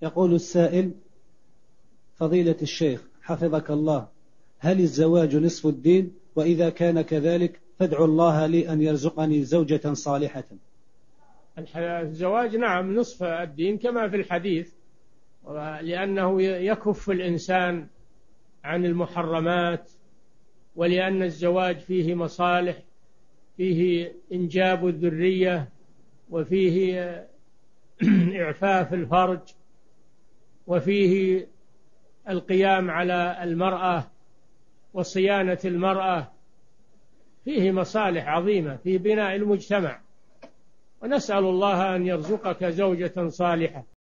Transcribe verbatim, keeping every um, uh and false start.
يقول السائل: فضيلة الشيخ حفظك الله، هل الزواج نصف الدين؟ وإذا كان كذلك فادعوا الله لي أن يرزقني زوجة صالحة. الزواج نعم نصف الدين كما في الحديث، لأنه يكف الإنسان عن المحرمات، ولأن الزواج فيه مصالح، فيه إنجاب الذرية، وفيه إعفاف الفرج، وفيه القيام على المرأة وصيانة المرأة، فيه مصالح عظيمة في بناء المجتمع. ونسأل الله أن يرزقك زوجة صالحة.